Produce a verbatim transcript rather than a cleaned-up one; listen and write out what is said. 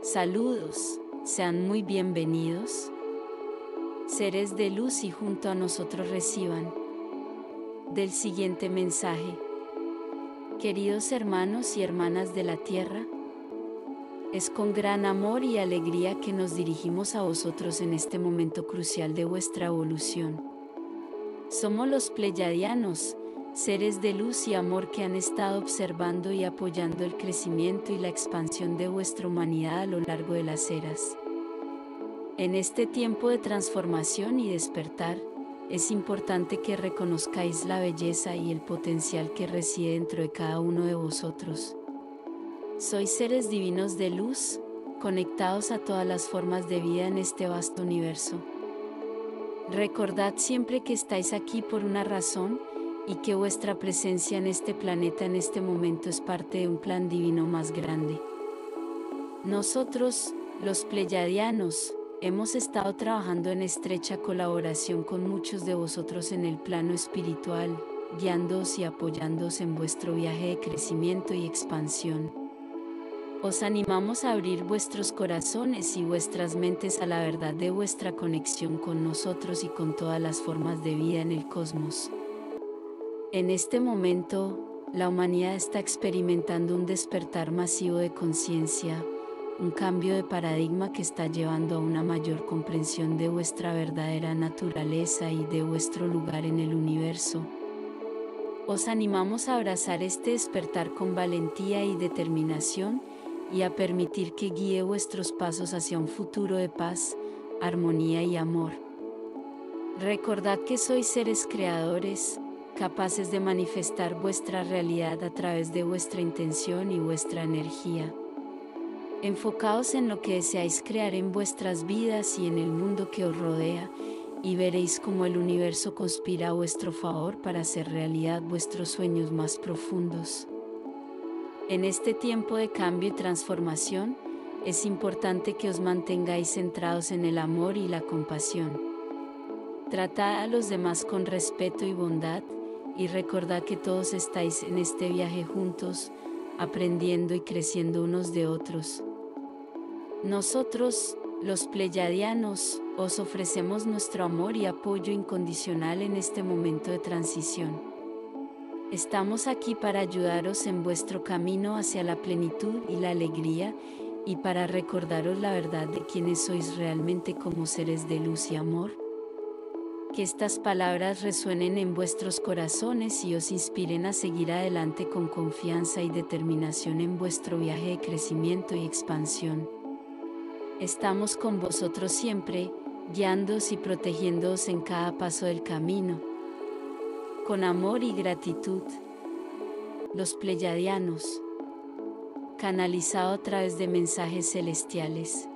Saludos, sean muy bienvenidos, seres de luz, y junto a nosotros reciban del siguiente mensaje. Queridos hermanos y hermanas de la Tierra, es con gran amor y alegría que nos dirigimos a vosotros en este momento crucial de vuestra evolución. Somos los Pleyadianos, seres de luz y amor que han estado observando y apoyando el crecimiento y la expansión de vuestra humanidad a lo largo de las eras. En este tiempo de transformación y despertar, es importante que reconozcáis la belleza y el potencial que reside dentro de cada uno de vosotros. Sois seres divinos de luz, conectados a todas las formas de vida en este vasto universo. Recordad siempre que estáis aquí por una razón, y que vuestra presencia en este planeta en este momento es parte de un plan divino más grande. Nosotros, los Pleyadianos, hemos estado trabajando en estrecha colaboración con muchos de vosotros en el plano espiritual, guiándoos y apoyándoos en vuestro viaje de crecimiento y expansión. Os animamos a abrir vuestros corazones y vuestras mentes a la verdad de vuestra conexión con nosotros y con todas las formas de vida en el cosmos. En este momento, la humanidad está experimentando un despertar masivo de conciencia, un cambio de paradigma que está llevando a una mayor comprensión de vuestra verdadera naturaleza y de vuestro lugar en el universo. Os animamos a abrazar este despertar con valentía y determinación, y a permitir que guíe vuestros pasos hacia un futuro de paz, armonía y amor. Recordad que sois seres creadores, capaces de manifestar vuestra realidad a través de vuestra intención y vuestra energía. Enfocaos en lo que deseáis crear en vuestras vidas y en el mundo que os rodea, y veréis cómo el universo conspira a vuestro favor para hacer realidad vuestros sueños más profundos. En este tiempo de cambio y transformación, es importante que os mantengáis centrados en el amor y la compasión. Tratad a los demás con respeto y bondad, y recordad que todos estáis en este viaje juntos, aprendiendo y creciendo unos de otros. Nosotros, los Pleyadianos, os ofrecemos nuestro amor y apoyo incondicional en este momento de transición. Estamos aquí para ayudaros en vuestro camino hacia la plenitud y la alegría, y para recordaros la verdad de quiénes sois realmente como seres de luz y amor. Que estas palabras resuenen en vuestros corazones y os inspiren a seguir adelante con confianza y determinación en vuestro viaje de crecimiento y expansión. Estamos con vosotros siempre, guiándoos y protegiéndoos en cada paso del camino. Con amor y gratitud, los Pleyadianos, canalizado a través de mensajes celestiales.